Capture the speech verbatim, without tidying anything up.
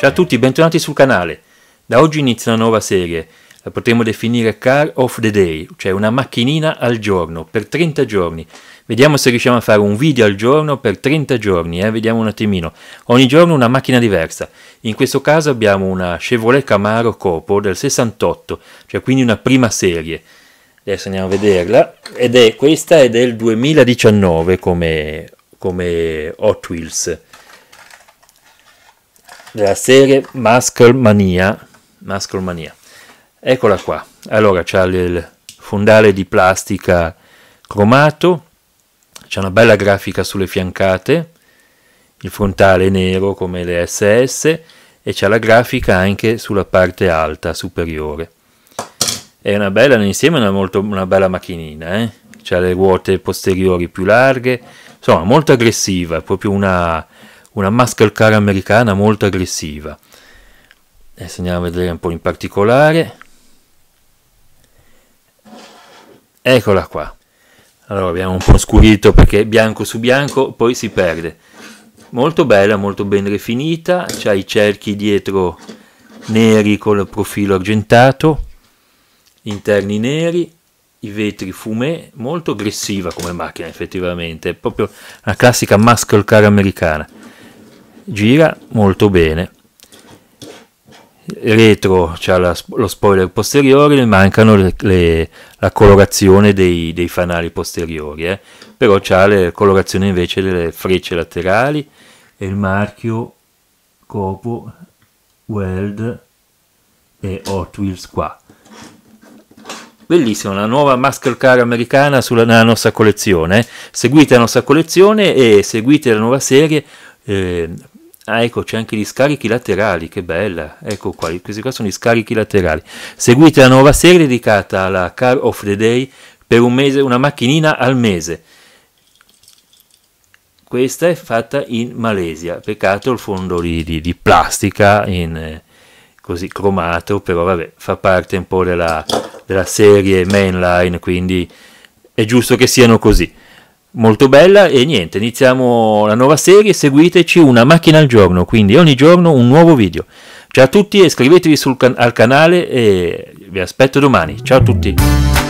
Ciao a tutti, bentornati sul canale. Da oggi inizia una nuova serie, la potremmo definire Car of the Day, cioè una macchinina al giorno, per trenta giorni. Vediamo se riusciamo a fare un video al giorno per trenta giorni, eh? Vediamo un attimino. Ogni giorno una macchina diversa. In questo caso abbiamo una Chevrolet Camaro Copo del sessantotto, cioè quindi una prima serie. Adesso andiamo a vederla, ed è questa è del duemiladiciannove come, come Hot Wheels. Della serie Muscle Mania, Muscle Mania. Eccola qua. Allora c'ha il fondale di plastica cromato, c'è una bella grafica sulle fiancate, il frontale è nero come le S S e c'ha la grafica anche sulla parte alta superiore. È una bella, insieme una, molto, una bella macchinina, eh? C'ha le ruote posteriori più larghe, insomma molto aggressiva, proprio una una muscle car americana molto aggressiva. Adesso andiamo a vedere un po' in particolare. Eccola qua. Allora abbiamo un po' scurito perché bianco su bianco poi si perde. Molto bella, molto ben rifinita, c'ha i cerchi dietro neri con il profilo argentato, interni neri, i vetri fumé, molto aggressiva come macchina effettivamente, è proprio una classica muscle car americana. Gira molto bene. Retro c'ha lo spoiler posteriore, ne mancano le, le, la colorazione dei, dei fanali posteriori, eh? Però c'ha le colorazioni invece delle frecce laterali e il marchio Copo, Weld e Hot Wheels qua. Bellissima, una nuova muscle car americana sulla, nella nostra collezione, eh? Seguite la nostra collezione e seguite la nuova serie. Eh, ah, ecco, c'è anche gli scarichi laterali, che bella, ecco qua, questi qua sono gli scarichi laterali. Seguite la nuova serie dedicata alla Car of the Day per un mese, una macchinina al mese. Questa è fatta in Malesia, peccato il fondo di, di, di plastica in eh, così cromato, però vabbè, fa parte un po' della, della serie mainline, quindi è giusto che siano così. Molto bella e niente, iniziamo la nuova serie, seguiteci, una macchina al giorno, quindi ogni giorno un nuovo video. Ciao a tutti, iscrivetevi sul can- al canale e vi aspetto domani. Ciao a tutti.